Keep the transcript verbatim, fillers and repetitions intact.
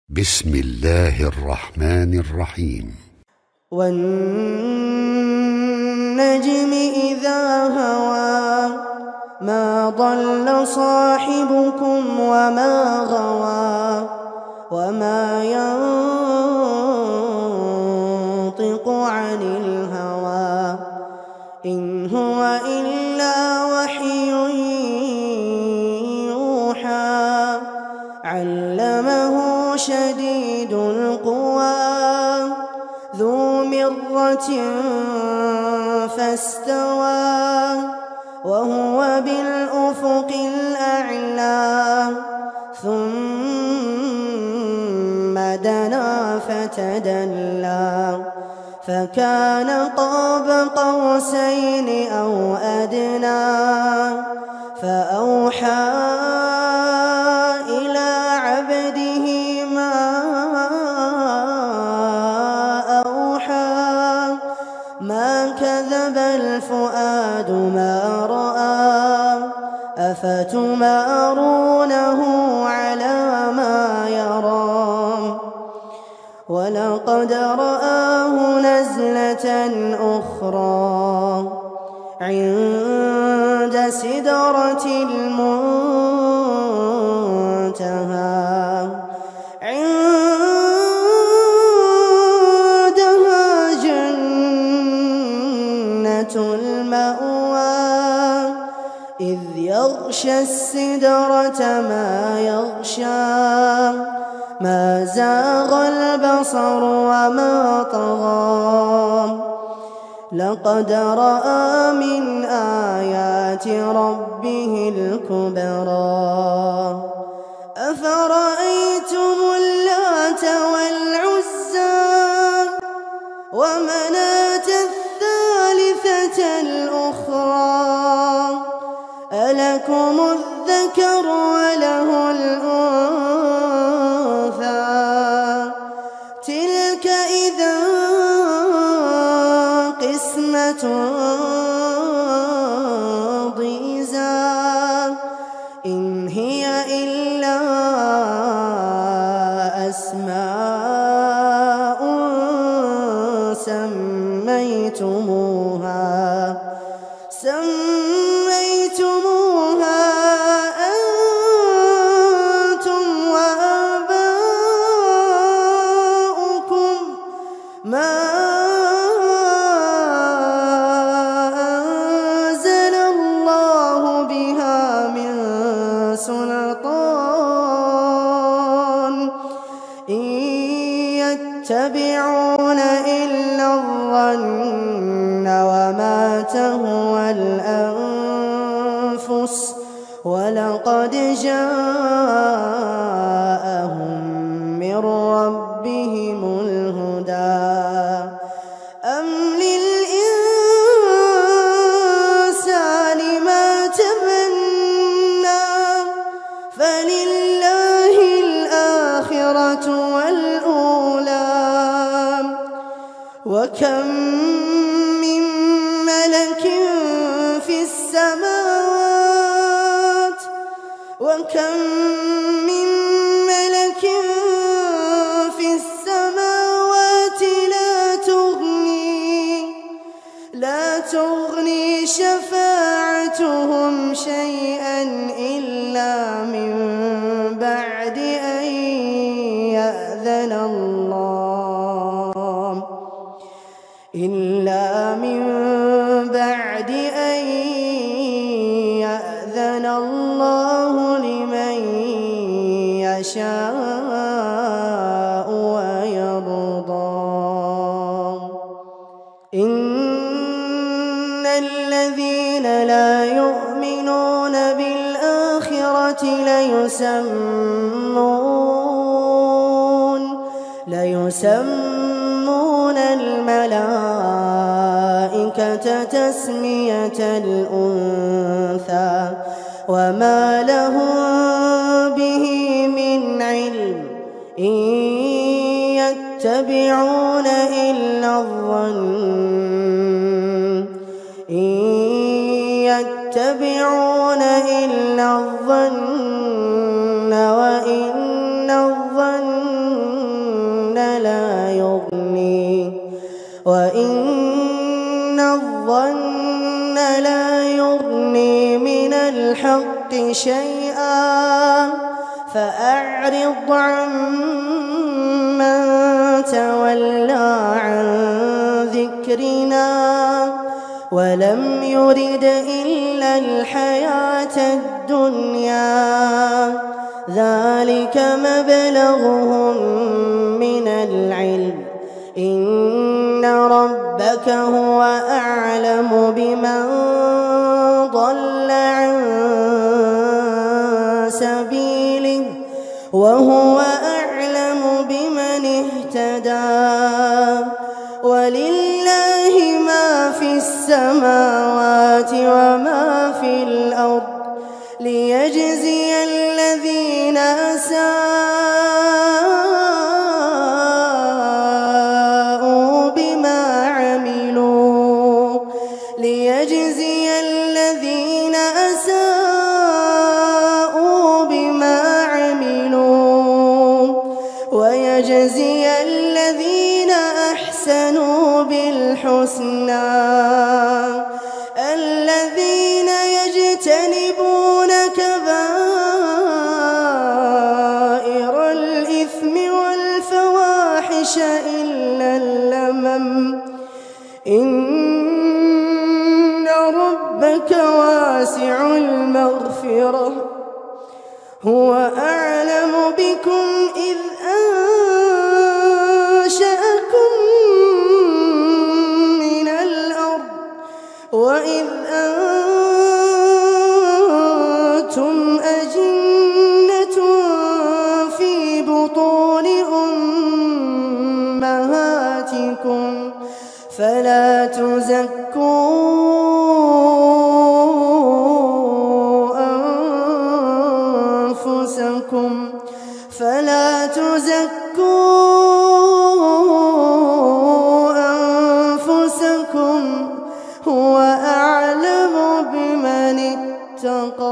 بسم الله الرحمن الرحيم. والنجم إذا هوى ما ضل صاحبكم وما غوى وما ينطق عن الهوى إن هو إلا وحي يوحى علمه شديد القوى ذو مرة فاستوى وهو بالأفق الأعلى ثم دنا فتدلى فكان قاب قوسين أو أدنى فأوحى إلى عبده ما أوحى ما كذب الفؤاد ما رأى أفتمارونه على ما يرى ولقد رآه نزلة أخرى عند سدرة المنتهى عندها جنة المأوى إذ يغشى السدرة ما يغشى ما زاغ البصر وما طغى لقد رأى من آيات ربه الكبرى أفرأيتم اللات والعزى ومناة الثالثة الأخرى ألكم الذكر وله الأنثى تلك إذا قسمة ضيزى إن هي إلا أسماء سميتموها سميتموها أنتم وآباؤكم ما أنزل الله بها من سلطان إن يتبعون إلا الظن وما تهوى الأنفس ولقد جاءهم من ربهم الهدى أم للإنسان ما تمنى فلله الآخرة والأولى وكم من ملك في السماوات وكم من ملك في السماوات لا تغني لا تغني شفاعتهم شيئا إلا من بعد أن يأذن الله إلا من بعد أن يأذن الله لمن يشاء ويرضى إن الذين لا يؤمنون بالآخرة ليسمون ليسمون الملائكة تسمية الأنثى وما لهم به من علم إن يتبعون إلا الظن إن يتبعون إلا الظن وإن الظن وإن الظن لا يغني من الحق شيئا فأعرض عمن تولى عن ذكرنا ولم يرد إلا الحياة الدنيا ذلك مبلغهم من العلم إن ربك هو أعلم بمن ضل عن سبيله وهو أعلم بمن اهتدى ولله ما في السماوات وما في الأرض ليجزي الذين أساءوا بما عملوا ليجزي الذين أساءوا بما عملوا ويجزي الذين أحسنوا بالحسنى الذين يجتنبون كبائر الإثم والفواحش إلا اللمم إن ربك واسع المغفرة هو أعلم بكم إذ أنشأكم من الأرض وإذ أنتم أجنة في بطون أمهاتكم فلا تزكوا أنفسكم فلا تزكوا أنفسكم هو أعلم بمن اتقى